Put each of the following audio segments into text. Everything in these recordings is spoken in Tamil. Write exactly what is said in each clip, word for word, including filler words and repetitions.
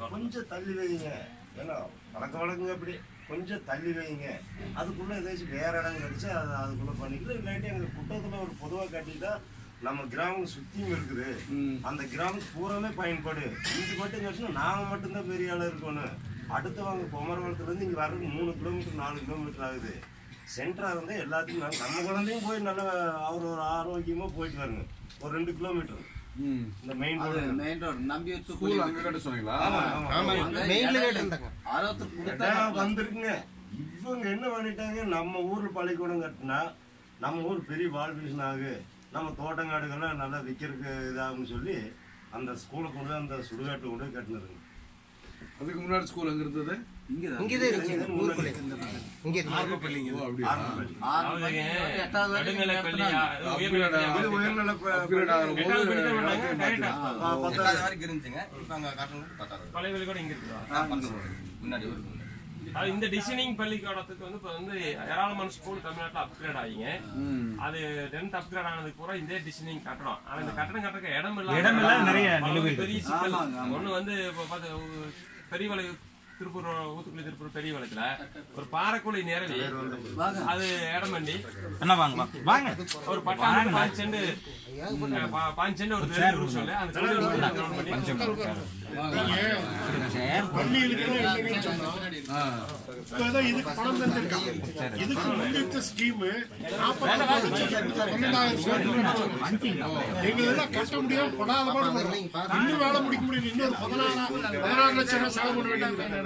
கொஞ்சம் தள்ளி வைங்க. ஏன்னா பழக்க வழக்கங்க அப்படி கொஞ்சம் தள்ளி வைங்க. அதுக்குள்ளே ஏதாச்சும் வேறு இடம் கிடச்சி அதை அதுக்குள்ளே பண்ணிக்கலாம். இல்லாட்டி எங்கள் குட்டத்தில் ஒரு பொதுவாக காட்டிட்டா நம்ம கிராமம் சுற்றியும் இருக்குது. அந்த கிராமம் பூராமே பயன்பாடு. இங்கே மட்டும் கிடச்சுன்னா நாங்கள் மட்டும்தான் பெரிய ஆள் இருக்கணும். அடுத்தவங்க குமரகுளத்துலேருந்து இங்கே வர்றதுக்கு மூணு கிலோமீட்டர் நாலு கிலோமீட்டர் ஆகுது. சென்டராக இருந்தால் எல்லாத்தையும் நாங்கள் நம்ம குழந்தையும் போய் நல்லா அவர் ஒரு ஆரோக்கியமாக போயிட்டு வரணும். ஒரு ரெண்டு கிலோமீட்டர் இந்த மெயின் ரோடு மெயின் ரோடு நம்பி ஸ்கூல் அங்க கட்ட சொன்னீங்களா? வந்துருக்குங்க. இவங்க என்ன பண்ணிட்டாங்க, நம்ம ஊர்ல பள்ளிக்கூடம் கட்டினா நம்ம ஊர் பெரிய வால்பீஷன் ஆகு, நம்ம தோட்டங்காடுகள்லாம் நல்லா விற்கிறதுக்கு இதாகும்னு சொல்லி அந்த ஸ்கூலை கொண்டு அந்த சுடுகாட்டை கொண்டு கட்டினதுங்க. அதுக்கு முன்னாடி ஸ்கூல் எங்க இருந்தது? இந்த டிசைனிங் பள்ளிக்கூடத்துக்கு வந்து இப்ப வந்து ஏராளமான ஸ்கூல் தமிழ்நாட்டுல அப்கிரேட் ஆகிங்க. அது டென்த் அப்கிரேட் ஆனதுக்கு பூரா இதே டிசைனிங் கட்டடம். ஆனா இந்த கட்டடம் கட்டுறதுக்கு இடம் இல்லாம பெரிய சிக்கல். ஒண்ணு வந்து பெரியவளை திருப்பூர் ஊத்துக்குளி திருப்பூர் பெரிய வளத்துல ஒரு பாறைக்குழி நேரடி அது இடம் பண்ணி என்ன வாங்க வாங்க ஒரு பட்டாணம் பாஞ்சு செண்டு பாஞ்சு செண்டு ஒரு தெரு சொல்லு அந்த இதுக்கு பணம் தந்திருக்காங்க. இதுக்கு முன்னிட்ட ஸ்கீம் எங்களெல்லாம் கட்ட முடியாம படாத இன்னும் வேலை முடிக்க முடியும். இன்னொரு பதினாறு பதினாறு லட்சம் ரூபாய் செலவு பண்ண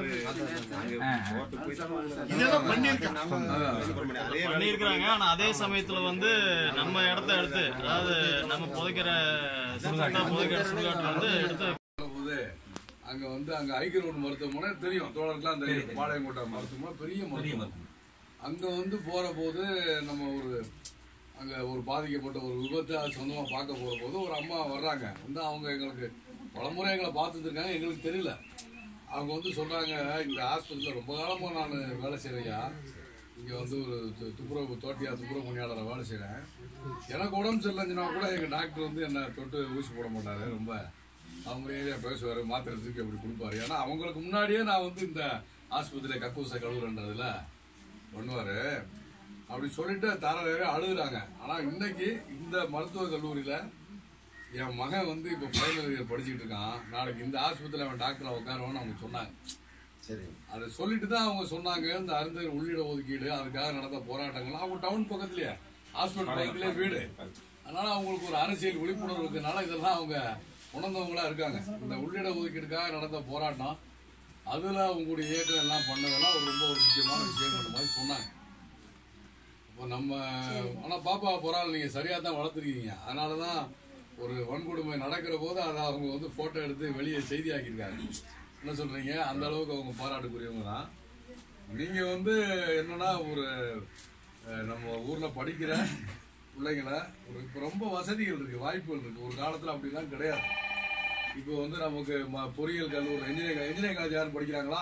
இதெல்லாம் பண்ணிருக்காங்க. ஆனா அதே சமயத்துல வந்து நம்ம இடத்த எடுத்து, அதாவது நம்ம புதைக்கிற புதைக்கிற சுடுகாட்டுல வந்து எடுத்து அங்க வந்து அங்க ஐக்கிய ரோடு மருத்துவமனை தெரியும், தோழருக்குலாம் தெரியும். பாளையங்கோட்டை மருத்துவமனை பெரிய மருத்துவமனை. அங்க வந்து போற போது நம்ம ஒரு அங்க ஒரு பாதிக்கப்பட்ட ஒரு விபத்தை சொந்தமா பார்க்க போற போது ஒரு அம்மா வர்றாங்க. வந்து அவங்க எங்களுக்கு பலமுறை எங்களை பார்த்துருக்காங்க, எங்களுக்கு தெரியல. அவங்க வந்து சொல்றாங்க, இந்த ஹாஸ்பிட்டலில் ரொம்ப காலமாக நான் வேலை செய்யறையா, இங்கே வந்து ஒரு துப்புரவு தோட்டியா துப்புரவு பணியாளரை வேலை செய்கிறேன். எனக்கு உடம்பு சரியில்லைன்னா கூட எங்கள் டாக்டர் வந்து என்னை தொட்டு ஊசி போட மாட்டார். ரொம்ப அவங்க ஏரியா பேசுவார், மாத்திரை தூக்கி அப்படி கொடுப்பாரு. ஏன்னா அவங்களுக்கு முன்னாடியே நான் வந்து இந்த ஆஸ்பத்திரியில் கக்கூசை கழுவுறன்றதுல பண்ணுவார். அப்படி சொல்லிட்டு தர அழுகுறாங்க. ஆனால் இன்னைக்கு இந்த மருத்துவக் கல்லூரியில் என் மகன் வந்து இப்போ ஃபைனல் இயர் படிச்சுட்டு இருக்கான். நாளைக்கு இந்த ஆஸ்பத்திரியில் அவன் டாக்டரை உட்காருவான்னு அவங்க சொன்னாங்க. சரி, அதை சொல்லிட்டு தான் அவங்க சொன்னாங்க, இந்த அருந்தர் உள்ளிட ஒதுக்கீடு அதுக்காக நடந்த போராட்டங்கள். அவங்க டவுன் பக்கத்துலேயே ஹாஸ்பிட்டல் பக்கத்துலேயே வீடு. அதனால அவங்களுக்கு ஒரு அரசியல் விழிப்புணர்வு இருக்கிறதுனால இதெல்லாம் அவங்க உணர்ந்தவங்களா இருக்காங்க. இந்த உள்ளிட ஒதுக்கீடுக்காக நடந்த போராட்டம் அதில் அவங்களுடைய இயக்கம் எல்லாம் பண்ணதெல்லாம் ஒரு ரொம்ப ஒரு முக்கியமான விஷயம் மாதிரி சொன்னாங்க. இப்போ நம்ம ஆனால் பாப்பா போறாள் நீங்கள் சரியாக தான் வளர்த்துருக்கீங்க. அதனால தான் ஒரு வன்கொடுமை நடக்கிற போது அதை அவங்க வந்து ஃபோட்டோ எடுத்து வெளியே செய்தி ஆக்கியிருக்காங்க. என்ன சொல்கிறீங்க? அந்த அளவுக்கு அவங்க பாராட்டுக்குரியவங்க தான். நீங்கள் வந்து என்னன்னா ஒரு நம்ம ஊரில் படிக்கிற பிள்ளைங்களை ஒரு இப்போ ரொம்ப வசதிகள் இருக்குது, வாய்ப்புகள் இருக்குது. ஒரு காலத்தில் அப்படிலாம் கிடையாது. இப்போ வந்து நமக்கு பொறியியல் கல்லூரி இன்ஜினியரிங் இன்ஜினியரிங் காலேஜ் யாரும் படிக்கிறாங்களா?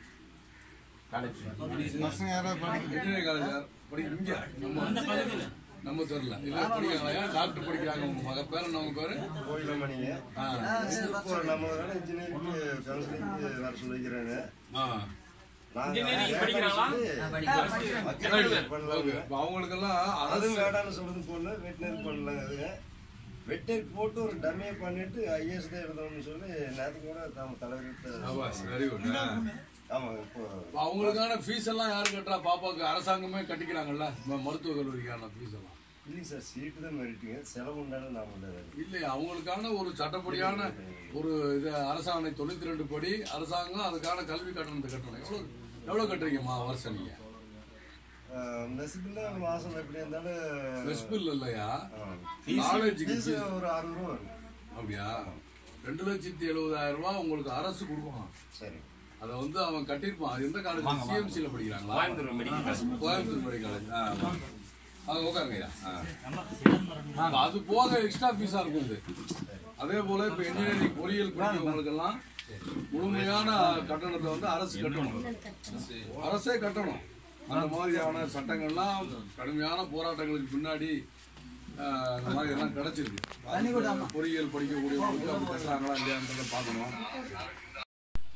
இன்ஜினியரிங் காலேஜ் யார் படிக்கிறீங்க? நம்ம தெரியல இல்லை படிக்கிறாங்களா? டாக்டர் படிக்கிறாங்க. உங்க மக பேர் என்ன? உங்க பேரு கோயிலமணிங்க. அவங்களுக்கெல்லாம் அதுவும் வேடான்னு சொல்றது போல வெட்டினரி பண்ணலாங்க. வெட்டரி போட்டு ஒரு டம்மியை பண்ணிட்டு ஐஏஎஸ் தான் எழுதணும்னு சொல்லி நேரத்துக்கு கூட நம்ம தலைவர்கிட்ட. ஆமா, இப்போ அவங்களுக்கான ஃபீஸ் எல்லாம் யாரு கட்டுறா? பாப்பாவுக்கு அரசாங்கமே கட்டிக்கிறாங்கல்ல மருத்துவக் கல்லூரிக்கான ஃபீஸ் எல்லாம். இல்லைங்க சார், சீட்டு தான் மெரிட்டுங்க, செலவு உண்டான நாம இல்லை. அவங்களுக்கான ஒரு சட்டப்படியான ஒரு இது அரசாணை தொண்ணூத்தி ரெண்டு படி அரசாங்கம் அதுக்கான கல்வி கட்டணத்தை கட்டணும். எவ்வளவு எவ்வளவு கட்டுறீங்கம்மா வருஷம் நீங்க? மெஸ்பில் மாசம் எப்படி இருந்தாலும் மெஸ்பில் இல்லையா? காலேஜுக்கு ஒரு அறுநூறு ரூபா வரும். அப்படியா? ரெண்டு லட்சத்தி எழுபதாயிரம் ரூபாய் உங்களுக்கு அரசு கொடுப்பான். சரி, அதை வந்து அவன் கட்டிருப்பான். அது எந்த காலேஜ்? சிஎம்சியில படிக்கிறாங்களா? Coimbatore medical college. அது உட்காருங்கய்யா. அது போக எக்ஸ்ட்ரா ஃபீஸா இருக்கும் இது. அதே போல இப்ப இன்ஜினியரிங் பொறியியல் படிக்கிறவங்களுக்கு எல்லாம் முழுமையான கட்டணத்தை வந்து அரசு கட்டணும், அரசே கட்டணும். அந்த மாதிரியான சட்டங்கள்லாம் கடுமையான போராட்டங்களுக்கு பின்னாடி இந்த மாதிரி எல்லாம் கிடைச்சிருக்கு. பொறியியல் படிக்கக்கூடியவங்களுக்கு அப்படி கட்டுறாங்களா இல்லையான்றத பார்க்கணும்.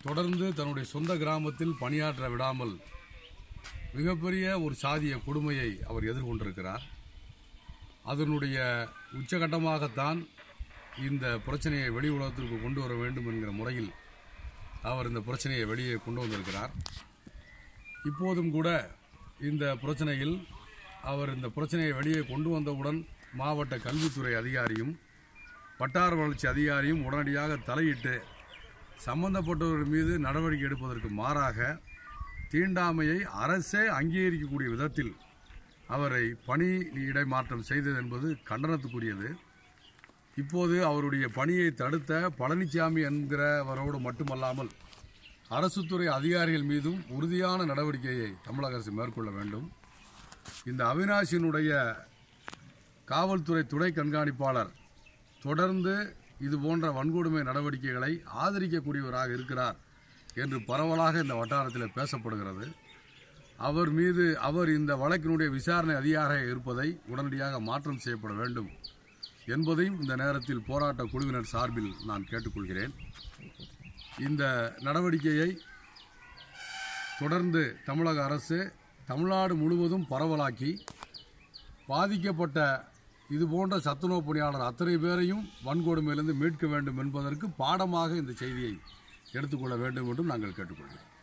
தொடர்ந்து தன்னுடைய சொந்த கிராமத்தில் பணியாற்ற விடாமல் மிகப்பெரிய ஒரு சாதிய கொடுமையை அவர் எதிர்கொண்டிருக்கிறார். அதனுடைய உச்சகட்டமாகத்தான் இந்த பிரச்சனையை வெளி உலகத்திற்கு கொண்டு வர வேண்டும் என்கிற முறையில் அவர் இந்த பிரச்சனையை வெளியே கொண்டு வந்திருக்கிறார். இப்போதும் கூட இந்த பிரச்சனையில் அவர் இந்த பிரச்சனையை வெளியே கொண்டு வந்தவுடன் மாவட்ட கல்வித்துறை அதிகாரியும் வட்டார வளர்ச்சி அதிகாரியும் உடனடியாக தலையிட்டு சம்பந்தப்பட்டவர்கள் மீது நடவடிக்கை எடுப்பதற்கு மாறாக தீண்டாமையை அரசே அங்கீகரிக்கக்கூடிய விதத்தில் அவரை பணி இடமாற்றம் செய்தது என்பது கண்டனத்துக்குரியது. இப்போது அவருடைய பணியை தடுத்த பழனிசாமி என்கிறவரோடு மட்டுமல்லாமல் அரசுத்துறை அதிகாரிகள் மீதும் உறுதியான நடவடிக்கையை தமிழக அரசு மேற்கொள்ள வேண்டும். இந்த அவினாசியினுடைய காவல்துறை துணை கண்காணிப்பாளர் தொடர்ந்து இது போன்ற வன்கொடுமை நடவடிக்கைகளை ஆதரிக்கக்கூடியவராக இருக்கிறார் என்று பரவலாக இந்த வட்டாரத்தில் பேசப்படுகிறது. அவர் மீது அவர் இந்த வழக்கினுடைய விசாரணை அதிகாரியாக இருப்பதை உடனடியாக மாற்றம் செய்யப்பட வேண்டும் என்பதையும் இந்த நேரத்தில் போராட்ட குழுவினர் சார்பில் நான் கேட்டுக்கொள்கிறேன். இந்த நடவடிக்கையை தொடர்ந்து தமிழக அரசு தமிழ்நாடு முழுவதும் பரவலாக்கி பாதிக்கப்பட்ட இதுபோன்ற சத்துணவு பணியாளர் அத்தனை பேரையும் வன்கொடுமையிலிருந்து மீட்க வேண்டும் என்பதற்கு பாடமாக இந்த செய்தியை எடுத்துக்கொள்ள வேண்டும் என்றும் நாங்கள் கேட்டுக்கொள்கிறோம்.